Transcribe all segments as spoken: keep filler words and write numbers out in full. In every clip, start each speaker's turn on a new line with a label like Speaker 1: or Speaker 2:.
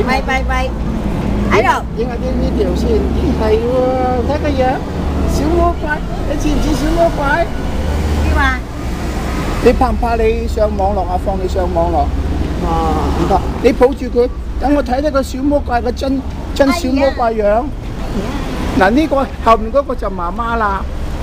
Speaker 1: 喂喂喂，喺度
Speaker 2: 影下啲呢條先，咦係喎，睇個樣，小魔怪，你似唔似小魔怪？
Speaker 1: 邊話？
Speaker 2: 你怕唔怕你上網絡啊？放你上網絡？哦，唔怕，你抱住佢，等我睇睇個小魔怪嘅真真小魔怪樣。嗱呢個後面嗰個就媽媽啦。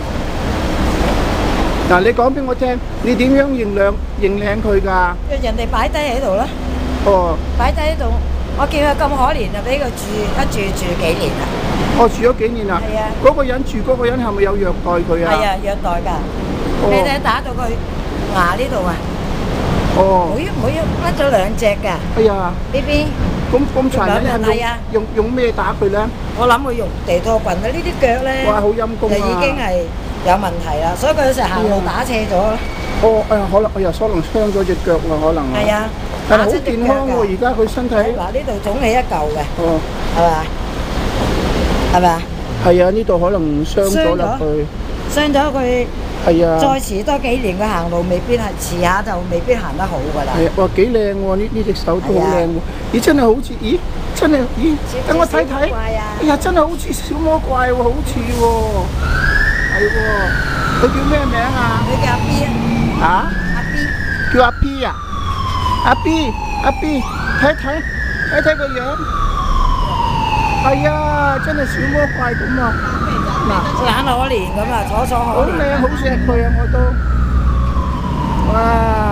Speaker 2: 嗱，你講俾我聽，你點樣認靚認靚佢㗎？
Speaker 1: 人哋擺低喺度啦。
Speaker 2: 哦。擺
Speaker 1: 低喺度，我見佢咁可憐啊，俾佢住一住住幾年啦。
Speaker 2: 哦，住咗幾年啦？係啊。嗰個人住嗰個人係咪有虐待佢啊？係
Speaker 1: 啊，虐待㗎。你睇打到佢牙呢度啊！
Speaker 2: 哦。
Speaker 1: 每每甩咗兩隻㗎。哎
Speaker 2: 呀
Speaker 1: ！B B。
Speaker 2: 咁咁殘忍係用用用咩打佢咧？
Speaker 1: 我諗佢用地拖棍啊！呢啲腳咧，
Speaker 2: 哇，好陰功啊！
Speaker 1: 就已經係有問題啦，所以佢成日行路打斜咗啦。
Speaker 2: 哦，哎呀，可能哎呀，可能傷咗隻腳啦，可能。係啊。但係好健康喎，而家佢身體。
Speaker 1: 嗱，呢度腫起一嚿嘅。
Speaker 2: 哦。
Speaker 1: 係嘛？係咪啊？
Speaker 2: 係啊，呢度可能傷咗落去。
Speaker 1: 傷咗佢。
Speaker 2: 係啊。
Speaker 1: 再遲多幾年，佢行路未必係遲下就未必行得好㗎啦。
Speaker 2: 係啊，哇，幾靚喎！呢呢隻手都好靚喎。咦，真係好似，咦，真係，咦，等我睇睇。哎呀，真係好似小魔怪喎，好似喎。係喎。佢叫咩名啊？
Speaker 1: 佢叫阿 B 啊。
Speaker 2: 啊？
Speaker 1: 阿 B。
Speaker 2: 叫阿 B 啊？阿 B，阿 B，睇睇睇睇個樣。係啊，真係小魔怪咁啊！
Speaker 1: 嗱，眼可憐咁啊，楚楚可憐。
Speaker 2: 好靚，好錫佢啊！我都，哇，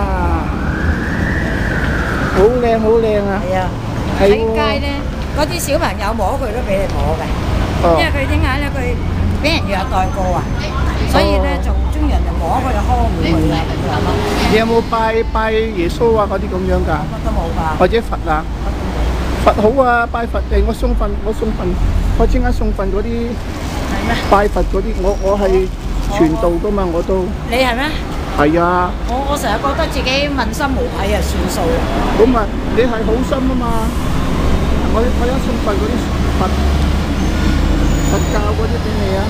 Speaker 2: 好靚好靚啊！
Speaker 1: 係啊，喺街咧，嗰啲小朋友摸佢都俾你摸嘅，因為佢點解咧？佢俾人虐待過啊，所以咧就中人就摸佢就呵護佢啊咁樣咯。
Speaker 2: 你有冇拜拜耶穌啊嗰啲咁樣㗎？
Speaker 1: 乜都冇㗎。
Speaker 2: 或者佛啊？佛好啊，拜佛誒！我送份，我送份，我專登送份嗰啲。係咩？拜佛嗰啲，我我係傳道㗎嘛，我都。
Speaker 1: 你係咩？係
Speaker 2: 啊。
Speaker 1: 我我成日覺得自己問心無愧啊，算數啦。
Speaker 2: 咁啊，你係好心啊嘛！我我有送份嗰啲佛佛教嗰啲俾你啊。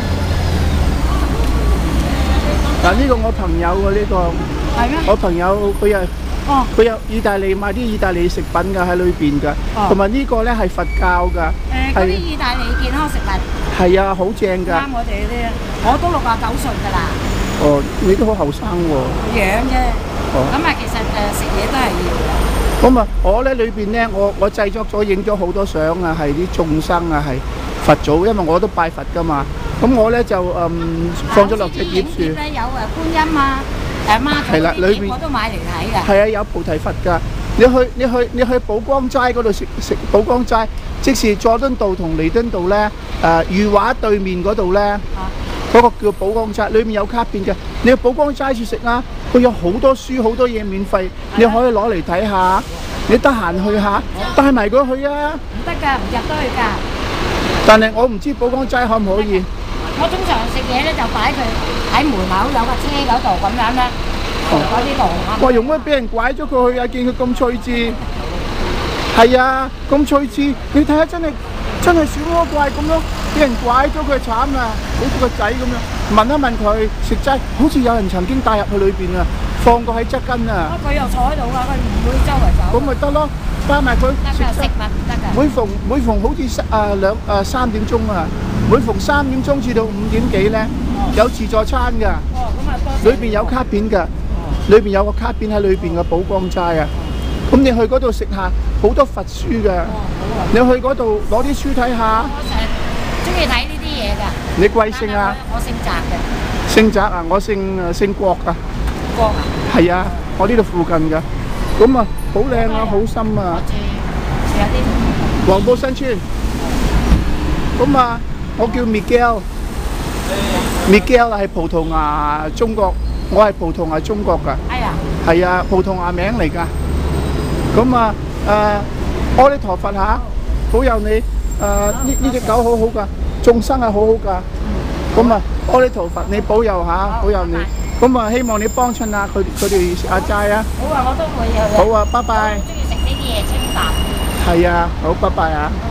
Speaker 2: 嗱，呢個我朋友喎，呢個。係咩？我朋友佢又。哦，佢有意大利賣啲意大利食品㗎喺裏邊㗎，同埋呢個咧係佛教㗎。
Speaker 1: 誒，嗰啲意大利健康食物。係
Speaker 2: 啊，好正㗎。啱
Speaker 1: 我哋啲，我都六啊九歲㗎啦。
Speaker 2: 哦，你都好後生喎。
Speaker 1: 養啫。哦。咁啊，其實誒食嘢都係要嘅。
Speaker 2: 咁啊，我咧裏邊咧，我我製作咗影咗好多相啊，係啲眾生啊，係佛祖，因為我都拜佛㗎嘛。咁我咧就嗯放咗落隻碟樹。
Speaker 1: 咧有誒觀音啊。誒媽祖啲碟我都買嚟睇㗎。
Speaker 2: 係啊，有菩提佛㗎。你去你去你去寶光齋嗰度食食寶光齋，即是佐敦道同彌敦道咧誒裕華對面嗰度咧，嗰個叫寶光齋，裏面有卡片嘅。你去寶光齋處食啦，佢有好多書好多嘢免費，你可以攞嚟睇下。你得閒去下，帶埋佢去啊！
Speaker 1: 唔得㗎，唔入得去㗎。
Speaker 2: 但係我唔知寶光齋可唔可以。
Speaker 1: 我通常食嘢咧就擺佢喺門口有架車嗰度咁樣咧，嗰啲路。
Speaker 2: 哇！用乜俾人拐咗佢去啊？見佢咁趣致，係啊，咁趣致，你睇下真係真係小魔怪咁咯，俾人拐咗佢慘啊！好似個仔咁樣，問一問佢食齋，好似有人曾經帶入去裏邊啊，放過喺側根啊。
Speaker 1: 佢又坐喺度啊，佢唔會周圍走。
Speaker 2: 咁咪得咯，帶埋佢
Speaker 1: 食齋。食物唔得㗎。
Speaker 2: 每逢每逢好似三啊兩啊三點鐘啊。每逢三點鐘至到五點幾咧，有自助餐㗎。哦，咁啊多謝。裏邊有卡片㗎，裏邊有個卡片喺裏邊嘅寶光齋啊。咁你去嗰度食下，好多佛書㗎。哦，好啊。你去嗰度攞啲書睇下。我成日中意睇呢啲嘢㗎。你貴姓啊？
Speaker 1: 我姓澤嘅。
Speaker 2: 姓澤啊？我姓誒姓郭啊。
Speaker 1: 郭啊？
Speaker 2: 係啊，我呢度附近㗎。咁啊，好靚啊，好深啊。
Speaker 1: 我住住有啲。
Speaker 2: 黃埔新村。咁啊。我叫 Miguel，Miguel 係葡萄牙中國，我係葡萄牙中國㗎。係啊。係啊，葡萄牙名嚟㗎。咁啊誒，阿彌陀佛嚇，保佑你誒呢呢隻狗好好㗎，眾生係好好㗎。咁啊，阿彌陀佛，你保佑嚇，保佑你。咁啊，希望你幫襯下佢佢哋食下齋啊。
Speaker 1: 好啊，我都會有嘅。
Speaker 2: 好啊，拜拜。
Speaker 1: 我中意食呢啲嘢清淡。
Speaker 2: 係啊，好，拜拜啊。